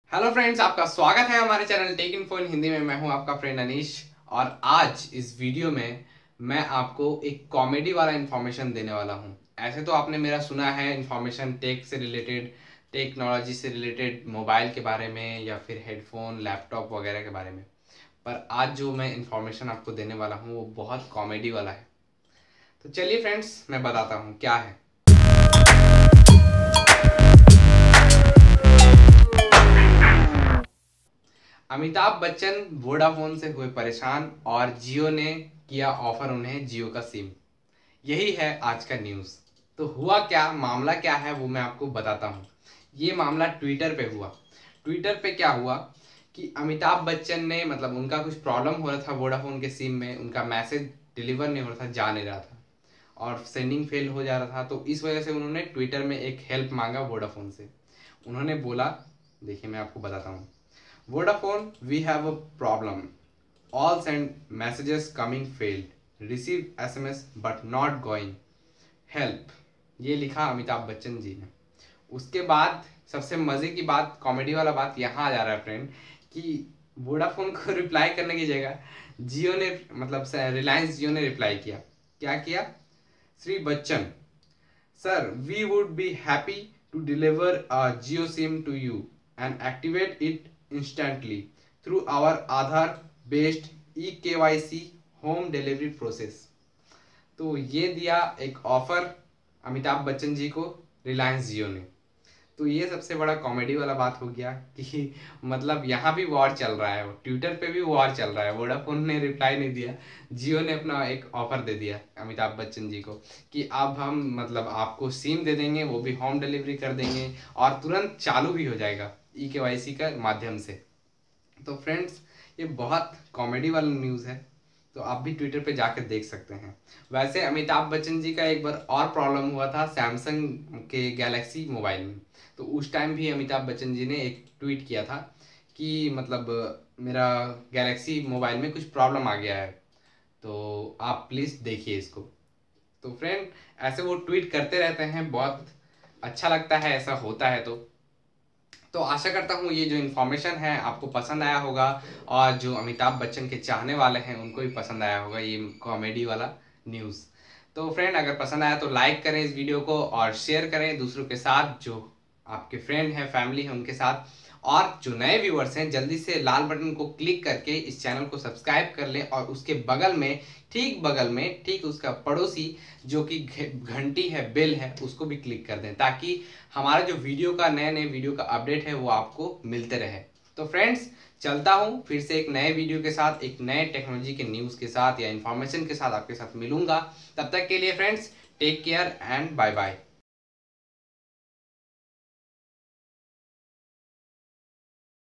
Hello friends, आपका स्वागत है हमारे channel tech info in Hindi में। मैं हूं आपका फ्रेंड अनीश और आज इस वीडियो में मैं आपको एक कॉमेडी वाला इन्फॉर्मेशन देने वाला हूं। ऐसे तो आपने मेरा सुना है इन्फॉर्मेशन टेक से रिलेटेड, टेक्नोलॉजी से रिलेटेड, मोबाइल के बारे में या फिर हेडफोन, लैपटॉप वगैरह के बारे में। पर आज जो मैं इन्फॉर्मेशन आपको देने वाला हूँ वो बहुत कॉमेडी वाला है। तो चलिए फ्रेंड्स, मैं बताता हूँ क्या है। अमिताभ बच्चन वोडाफोन से हुए परेशान और जियो ने किया ऑफर उन्हें जियो का सिम। यही है आज का न्यूज़। तो हुआ क्या, मामला क्या है वो मैं आपको बताता हूँ। ये मामला ट्विटर पे हुआ। ट्विटर पे क्या हुआ कि अमिताभ बच्चन ने उनका कुछ प्रॉब्लम हो रहा था वोडाफोन के सिम में, उनका मैसेज डिलीवर नहीं हो रहा था, जा नहीं रहा था और सेंडिंग फेल हो जा रहा था। तो इस वजह से उन्होंने ट्विटर में एक हेल्प मांगा वोडाफोन से। उन्होंने बोला, देखिए मैं आपको बताता हूँ। Vodafone, we have a problem. All send messages coming failed. Receive SMS but not going. Help. ये लिखा अमिताभ बच्चन जी ने। उसके बाद सबसे मजे की बात, कॉमेडी वाला बात यहाँ आ जा रहा है फ्रेंड, कि वोडाफोन को रिप्लाई करने की जगह जियो ने रिलायंस जियो ने रिप्लाई किया। क्या किया? Shri Bachchan sir, we would be happy to deliver a Jio sim to you and activate it instantly through our Aadhaar based eKYC home delivery process। तो ये दिया एक ऑफर अमिताभ बच्चन जी को रिलायंस जियो ने। तो ये सबसे बड़ा कॉमेडी वाला बात हो गया कि यहाँ भी वॉर चल रहा है, ट्विटर पे भी वॉर चल रहा है। वोडाफोन ने रिप्लाई नहीं दिया, जियो ने अपना एक ऑफर दे दिया अमिताभ बच्चन जी को कि अब हम आपको सिम दे देंगे, वो भी होम डिलीवरी कर देंगे और तुरंत चालू भी हो जाएगा eKYC का माध्यम से। तो फ्रेंड्स, ये बहुत कॉमेडी वाला न्यूज़ है, तो आप भी ट्विटर पे जाकर देख सकते हैं। वैसे अमिताभ बच्चन जी का एक बार और प्रॉब्लम हुआ था सैमसंग के गैलेक्सी मोबाइल में। तो उस टाइम भी अमिताभ बच्चन जी ने एक ट्वीट किया था कि मेरा गैलेक्सी मोबाइल में कुछ प्रॉब्लम आ गया है, तो आप प्लीज़ देखिए इसको। तो फ्रेंड, ऐसे वो ट्वीट करते रहते हैं, बहुत अच्छा लगता है ऐसा होता है। तो आशा करता हूँ ये जो इन्फॉर्मेशन है आपको पसंद आया होगा और जो अमिताभ बच्चन के चाहने वाले हैं उनको भी पसंद आया होगा ये कॉमेडी वाला न्यूज़। तो फ्रेंड, अगर पसंद आया तो लाइक करें इस वीडियो को और शेयर करें दूसरों के साथ, जो आपके फ्रेंड हैं, फैमिली है, उनके साथ। और जो नए व्यूअर्स हैं जल्दी से लाल बटन को क्लिक करके इस चैनल को सब्सक्राइब कर लें और उसके बगल में, ठीक उसका पड़ोसी जो कि घंटी है, बेल है, उसको भी क्लिक कर दें ताकि हमारा जो नए नए वीडियो का अपडेट है वो आपको मिलते रहे। तो फ्रेंड्स, चलता हूँ फिर से एक नए वीडियो के साथ, एक नए टेक्नोलॉजी के न्यूज़ के साथ या इन्फॉर्मेशन के साथ आपके साथ मिलूंगा। तब तक के लिए friends, take care and bye bye.